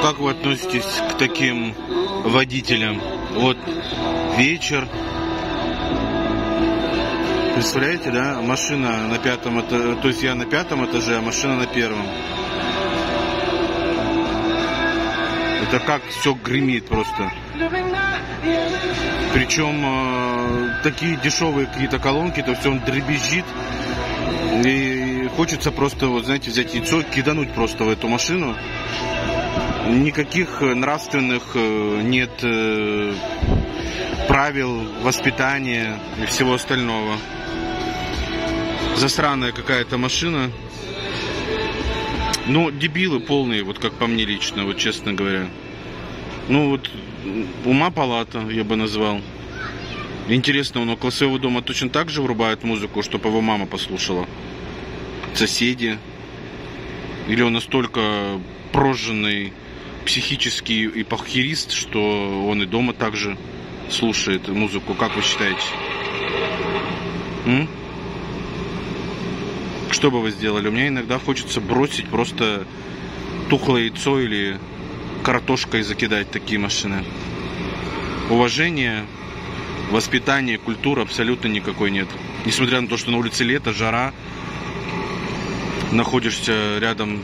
Как вы относитесь к таким водителям? Вот вечер. Представляете, да? Машина на пятом этаже, то есть я на пятом этаже, а машина на первом. Это как все гремит просто. Причем такие дешевые какие-то колонки, то все он дребезжит. И хочется просто, вот знаете, взять яйцо, кидануть просто в эту машину. Никаких нравственных нет правил воспитания и всего остального. Засраная какая-то машина. Ну, дебилы полные, вот как по мне лично, вот честно говоря. Ну вот, ума палата, я бы назвал. Интересно, он около своего дома точно так же врубает музыку, чтобы его мама послушала? Соседи? Или он настолько прожженный психический ипохерист, что он и дома также слушает музыку? Как вы считаете? Что бы вы сделали? У меня иногда хочется бросить просто тухлое яйцо или картошкой закидать такие машины. Уважения, воспитания, культуры абсолютно никакой нет. Несмотря на то, что на улице лето, жара, находишься рядом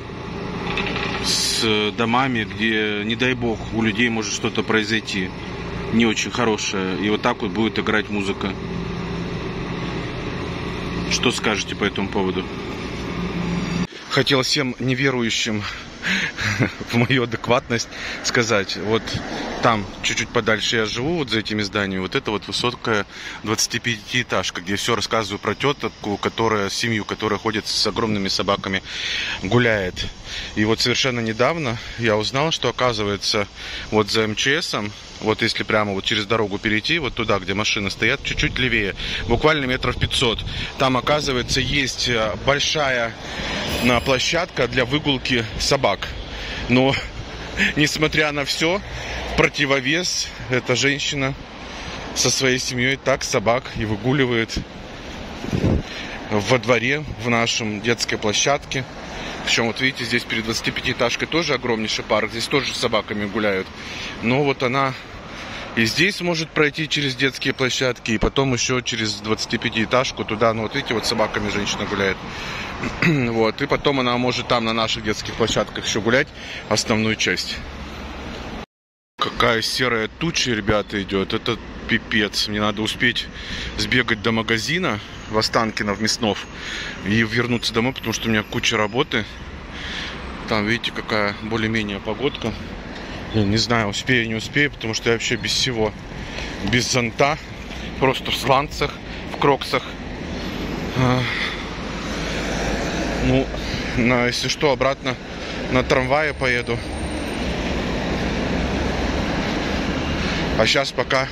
с домами, где, не дай бог, у людей может что-то произойти не очень хорошее. И вот так вот будет играть музыка. Что скажете по этому поводу? Хотел всем неверующим в мою адекватность сказать. Вот там, чуть-чуть подальше я живу, вот за этими зданиями. Вот это вот высокая 25-этажка, где все рассказываю про тетку, семью, которая ходит с огромными собаками, гуляет. И вот совершенно недавно я узнал, что, оказывается, вот за МЧСом, вот если прямо вот через дорогу перейти, вот туда, где машины стоят, чуть-чуть левее, буквально метров 500, там, оказывается, есть большая площадка для выгулки собак. Но, несмотря на все, в противовес эта женщина со своей семьей так собак и выгуливает во дворе, в нашем детской площадке. Причем, вот видите, здесь перед 25-этажкой тоже огромнейший парк, здесь тоже с собаками гуляют. Но вот она и здесь может пройти через детские площадки, и потом еще через 25-этажку туда, ну вот видите, вот с собаками женщина гуляет. Вот, и потом она может там на наших детских площадках еще гулять основную часть. Какая серая туча, ребята, идет. Это пипец. Мне надо успеть сбегать до магазина в Останкино, в Мяснов, и вернуться домой, потому что у меня куча работы. Там, видите, какая более-менее погодка. Я не знаю, успею, не успею, потому что я вообще без всего. Без зонта. Просто в сланцах, в кроксах. Ну, если что, обратно на трамвае поеду. А сейчас пока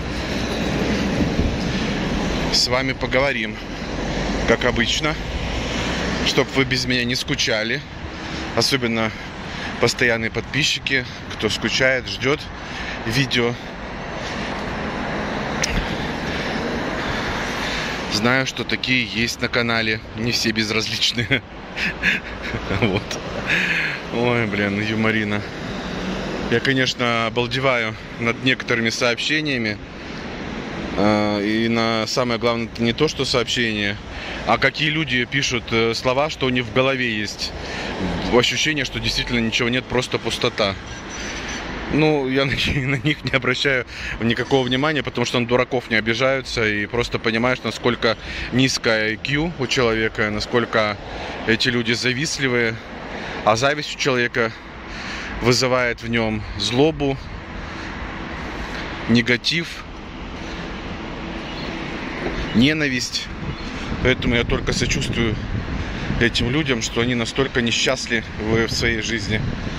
с вами поговорим, как обычно, чтобы вы без меня не скучали. Особенно постоянные подписчики, кто скучает, ждет видео. Знаю, что такие есть на канале, не все безразличные. Вот. Ой, блин, юморина. Я, конечно, обалдеваю над некоторыми сообщениями. И самое главное, не то, что сообщения, а какие люди пишут слова, что у них в голове есть. Ощущение, что действительно ничего нет, просто пустота. Ну, я на них не обращаю никакого внимания, потому что на дураков не обижаются. И просто понимаешь, насколько низкое IQ у человека, насколько эти люди завистливые. А зависть у человека вызывает в нем злобу, негатив, ненависть. Поэтому я только сочувствую этим людям, что они настолько несчастливы в своей жизни.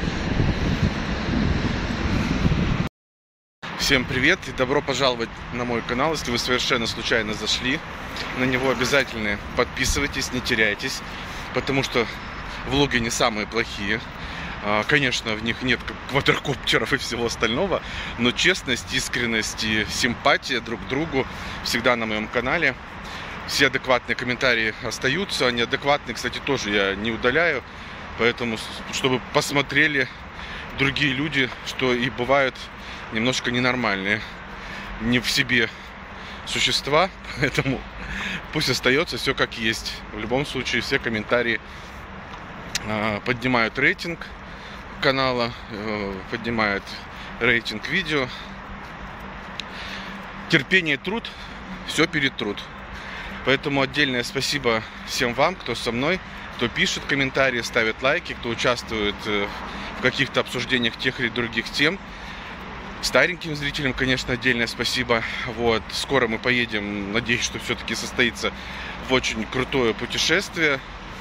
Всем привет и добро пожаловать на мой канал. Если вы совершенно случайно зашли на него, обязательно подписывайтесь, не теряйтесь, потому что влоги не самые плохие. Конечно, в них нет квадрокоптеров и всего остального, но честность, искренность и симпатия друг к другу всегда на моем канале. Все адекватные комментарии остаются, а неадекватные, кстати, тоже я не удаляю. Поэтому, чтобы посмотрели другие люди, что и бывают немножко ненормальные, не в себе существа, поэтому пусть остается все как есть. В любом случае все комментарии поднимают рейтинг канала, поднимают рейтинг видео. Терпение и труд, все перетрут. Поэтому отдельное спасибо всем вам, кто со мной, кто пишет комментарии, ставит лайки, кто участвует в каких-то обсуждениях тех или других тем. Стареньким зрителям, конечно, отдельное спасибо. Вот. Скоро мы поедем, надеюсь, что все-таки состоится в очень крутое путешествие.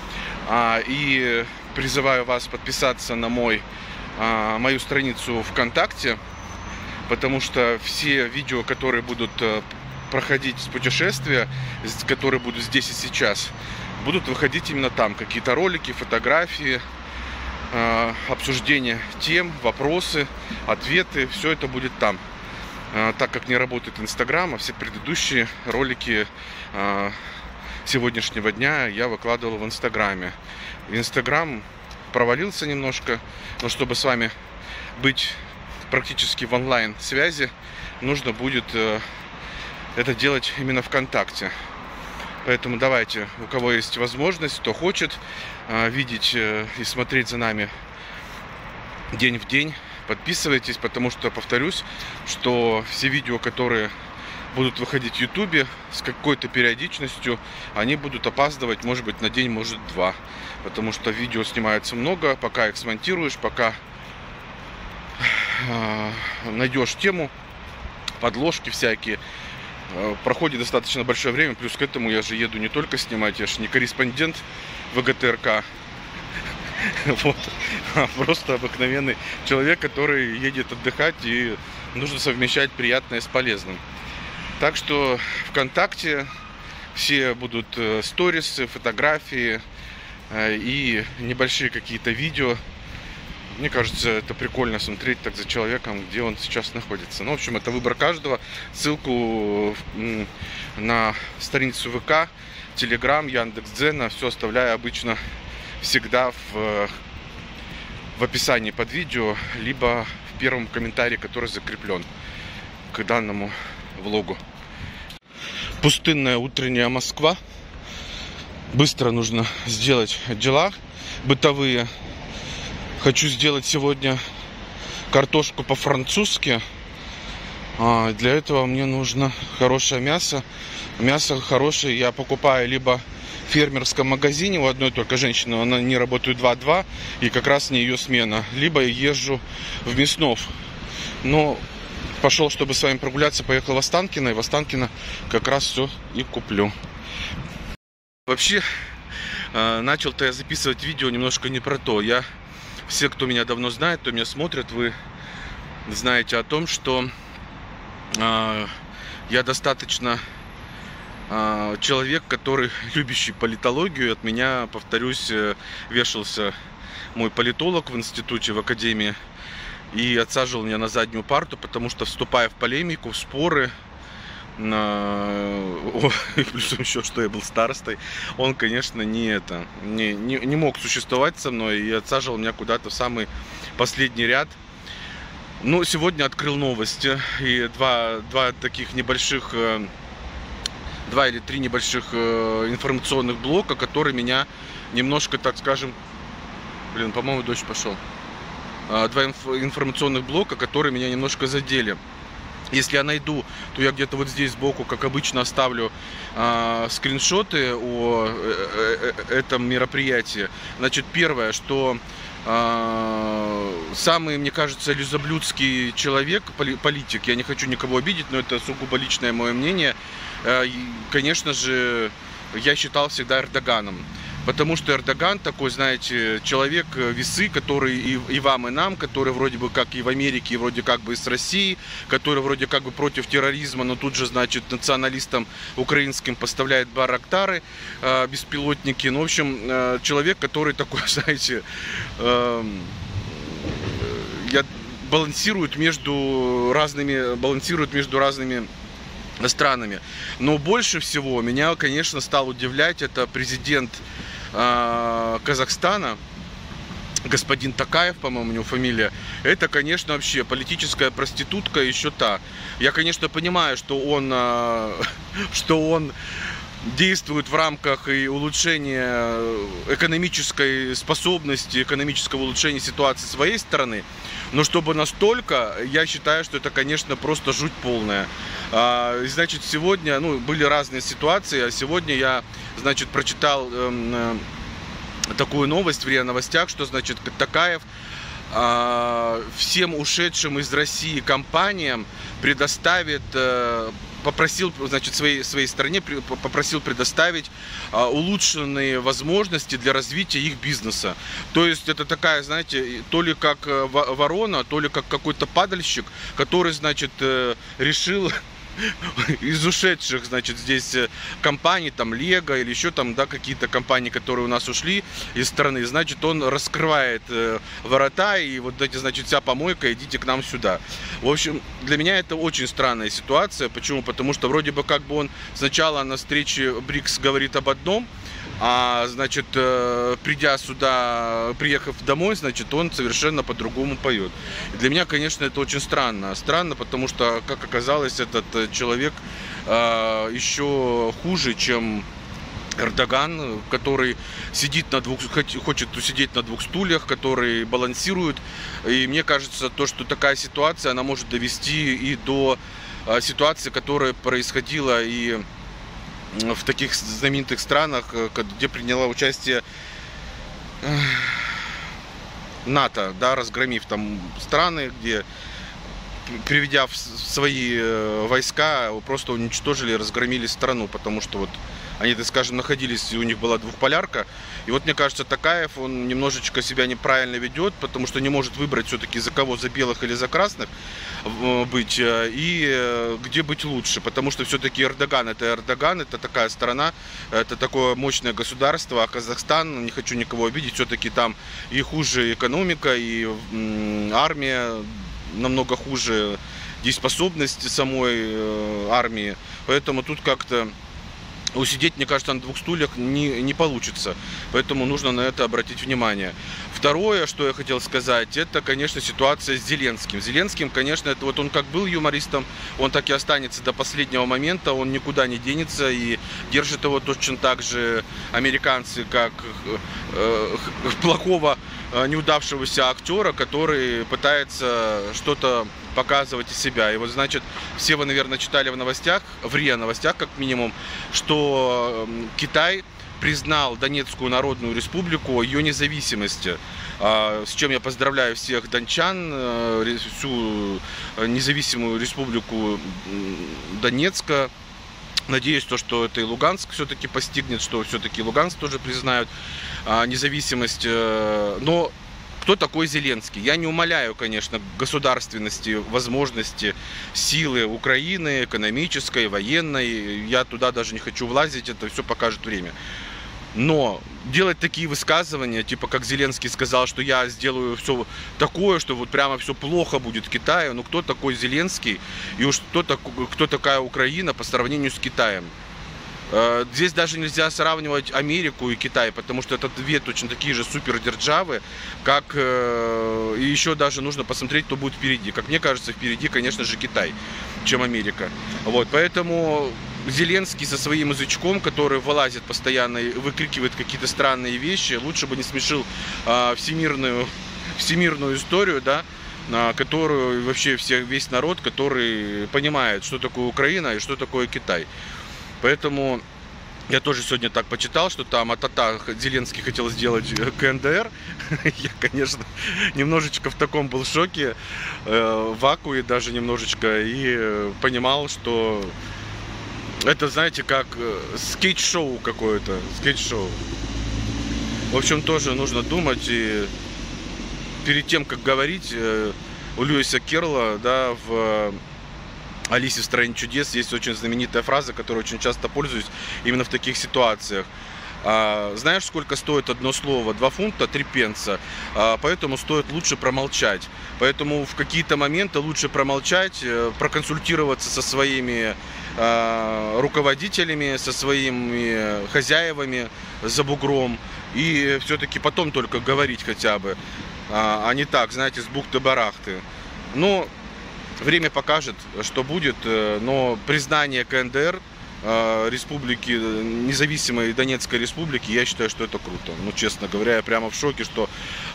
И призываю вас подписаться на мою страницу ВКонтакте, потому что все видео, которые будут проходить с путешествия, которые будут здесь и сейчас, будут выходить именно там. Какие-то ролики, фотографии, обсуждение тем, вопросы, ответы, все это будет там. Так как не работает Инстаграм, а все предыдущие ролики сегодняшнего дня я выкладывал в Инстаграме. Инстаграм провалился немножко, но чтобы с вами быть практически в онлайн связи, нужно будет это делать именно ВКонтакте. Поэтому давайте, у кого есть возможность, кто хочет видеть и смотреть за нами день в день, подписывайтесь, потому что, повторюсь, что все видео, которые будут выходить в Ютубе с какой-то периодичностью, они будут опаздывать, может быть, на день, может, два. Потому что видео снимается много, пока их смонтируешь, пока найдешь тему, подложки всякие, проходит достаточно большое время. Плюс к этому я же еду не только снимать, я же не корреспондент ВГТРК, вот, а просто обыкновенный человек, который едет отдыхать, и нужно совмещать приятное с полезным. Так что ВКонтакте все будут сторисы, фотографии и небольшие какие-то видео. Мне кажется, это прикольно смотреть так за человеком, где он сейчас находится. Ну, в общем, это выбор каждого. Ссылку на страницу ВК, Телеграм, Яндекс.Дзена, все оставляю обычно всегда в описании под видео, либо в первом комментарии, который закреплен к данному влогу. Пустынная утренняя Москва. Быстро нужно сделать дела бытовые. Хочу сделать сегодня картошку по-французски. Для этого мне нужно хорошее мясо. Мясо хорошее я покупаю либо в фермерском магазине, у одной только женщины, она не работает 2-2, и как раз не ее смена. Либо езжу в Мяснов. Но пошел, чтобы с вами прогуляться, поехал в Останкино, и в Останкино как раз все и куплю. Вообще, начал-то я записывать видео немножко не про то. Все, кто меня давно знает, кто меня смотрит, вы знаете о том, что я достаточно человек, который любящий политологию. От меня, повторюсь, вешался мой политолог в институте, в академии, и отсаживал меня на заднюю парту, потому что, вступая в полемику, в споры, плюс еще, что я был старостой, он, конечно, не мог существовать со мной и отсаживал меня куда-то в самый последний ряд. Но сегодня открыл новости, и два или три небольших информационных блока, которые меня немножко, так скажем, по-моему, дождь пошел. Два информационных блока, которые меня немножко задели. Если я найду, то я где-то вот здесь сбоку, как обычно, оставлю скриншоты о этом мероприятии. Значит, первое, что самый, мне кажется, лизоблюдский человек, политик, я не хочу никого обидеть, но это сугубо личное мое мнение, конечно же, я считал всегда Эрдоганом. Потому что Эрдоган такой, знаете, человек весы, который и вам, и нам, который вроде бы как и в Америке, и вроде как бы и с Россией, который вроде как бы против терроризма, но тут же, значит, националистам украинским поставляет барактары, беспилотники. Ну, в общем, человек, который такой, знаете, балансирует между разными странами. Но больше всего меня, конечно, стал удивлять это президент Казахстана, господин Такаев, по-моему, у него фамилия, это, конечно, вообще политическая проститутка еще та. Я, конечно, понимаю, что он действует в рамках и улучшения экономической способности, экономического улучшения ситуации своей страны, но чтобы настолько, я считаю, что это, конечно, просто жуть полная. Значит, сегодня, были разные ситуации, а сегодня я, значит, прочитал такую новость в РИА Новостях, что, значит, Такаев всем ушедшим из России компаниям попросил, значит, своей стране попросил предоставить улучшенные возможности для развития их бизнеса. То есть это такая, знаете, то ли как ворона, то ли как какой-то падальщик, который, значит, решил из ушедших, значит, здесь компаний, там, Лего или еще там, да, какие-то компании, которые у нас ушли из страны, значит, он раскрывает ворота и вот эти, значит, вся помойка, идите к нам сюда. В общем, для меня это очень странная ситуация. Почему? Потому что вроде бы как бы он сначала на встрече БРИКС говорит об одном, а, значит, приехав домой, значит, он совершенно по-другому поет. И для меня, конечно, это очень странно. Странно, потому что, как оказалось, этот человек еще хуже, чем Эрдоган, который хочет усидеть на двух стульях, который балансирует. И мне кажется, то, что такая ситуация, она может довести и до ситуации, которая происходила и в таких знаменитых странах, где приняла участие НАТО, да, разгромив там страны, где, приведя в свои войска, просто уничтожили, разгромили страну, потому что вот они, так скажем, находились, и у них была двухполярка. И вот, мне кажется, Такаев, он немножечко себя неправильно ведет, потому что не может выбрать все-таки за кого, за белых или за красных быть, и где быть лучше. Потому что все-таки Эрдоган, это такая страна, это такое мощное государство, а Казахстан, не хочу никого обидеть, все-таки там и хуже экономика, и армия намного хуже, дееспособность самой армии. Поэтому тут как-то усидеть, мне кажется, на двух стульях не получится. Поэтому нужно на это обратить внимание. Второе, что я хотел сказать, это, конечно, ситуация с Зеленским. Зеленским, конечно, это вот он как был юмористом, он так и останется до последнего момента, он никуда не денется, и держит его точно так же американцы, как плохого, неудавшегося актера, который пытается что-то показывать из себя. И вот, значит, все вы, наверное, читали в новостях, в РИА Новостях, как минимум, что Китай признал Донецкую Народную Республику, ее независимости, с чем я поздравляю всех дончан, всю независимую республику Донецка. Надеюсь, что это и Луганск все-таки постигнет, что все-таки Луганск тоже признают независимость. Но кто такой Зеленский? Я не умаляю, конечно, государственности, возможности, силы Украины, экономической, военной. Я туда даже не хочу влазить, это все покажет время. Но делать такие высказывания, типа как Зеленский сказал, что я сделаю все такое, что вот прямо все плохо будет Китаю. Ну кто такой Зеленский и уж кто такая Украина по сравнению с Китаем? Здесь даже нельзя сравнивать Америку и Китай, потому что это две точно такие же супердержавы, как и еще даже нужно посмотреть, кто будет впереди. Как мне кажется, впереди, конечно же, Китай, чем Америка. Вот, поэтому Зеленский со своим язычком, который вылазит постоянно и выкрикивает какие-то странные вещи, лучше бы не смешил всемирную историю, да, которую вообще весь народ, который понимает, что такое Украина и что такое Китай. Поэтому я тоже сегодня так почитал, что там Зеленский хотел сделать КНДР. Я, конечно, немножечко в таком был шоке, в вакууме даже немножечко, и понимал, что это, знаете, как скетч-шоу какое-то, скетч-шоу. В общем, тоже нужно думать, и перед тем, как говорить, у Льюиса Керрола, да, в «Алисе в стране чудес» есть очень знаменитая фраза, которой очень часто пользуюсь именно в таких ситуациях. Знаешь, сколько стоит одно слово? 2 фунта 3 пенса. Поэтому стоит лучше промолчать. Поэтому в какие-то моменты лучше промолчать, проконсультироваться со своими руководителями, со своими хозяевами за бугром и все-таки потом только говорить хотя бы, а не так, знаете, с бухты-барахты. Но время покажет, что будет, но признание КНДР, республики, независимой Донецкой республики, я считаю, что это круто. Ну, честно говоря, я прямо в шоке, что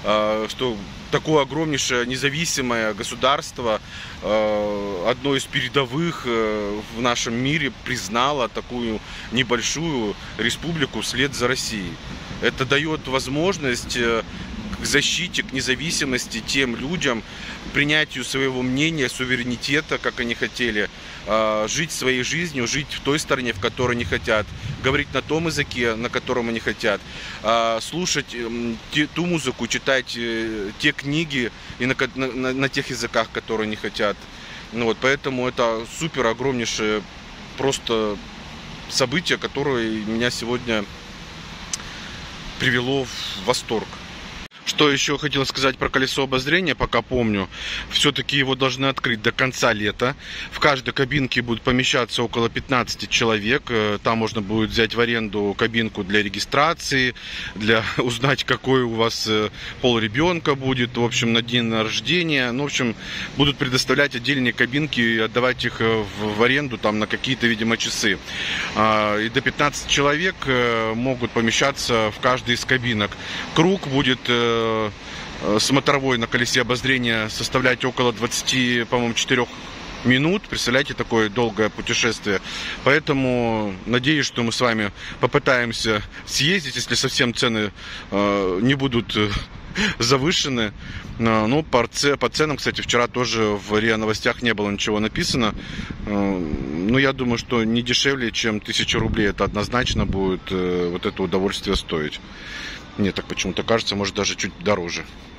такое огромнейшее независимое государство, одно из передовых в нашем мире, признало такую небольшую республику вслед за Россией. Это дает возможность к защите, к независимости тем людям, принятию своего мнения, суверенитета, как они хотели, жить своей жизнью, жить в той стране, в которой они хотят, говорить на том языке, на котором они хотят, слушать ту музыку, читать те книги и на тех языках, которые они хотят. Ну вот, поэтому это супер огромнейшее просто событие, которое меня сегодня привело в восторг. Что еще хотел сказать про колесо обозрения, пока помню. Все-таки его должны открыть до конца лета. В каждой кабинке будет помещаться около 15 человек. Там можно будет взять в аренду кабинку для регистрации, для узнать, какой у вас пол ребенка будет, в общем, на день рождения. Ну, в общем, будут предоставлять отдельные кабинки и отдавать их в аренду там на какие-то, видимо, часы. И до 15 человек могут помещаться в каждой из кабинок. Круг будет смотровой на колесе обозрения составлять около 20, по-моему, 4 минут. Представляете, такое долгое путешествие. Поэтому надеюсь, что мы с вами попытаемся съездить, если совсем цены не будут завышены. Ну, по ценам, кстати, вчера тоже в РИА Новостях не было ничего написано. Ну, я думаю, что не дешевле, чем 1000 рублей. Это однозначно будет вот это удовольствие стоить. Мне так почему-то кажется, может даже чуть дороже.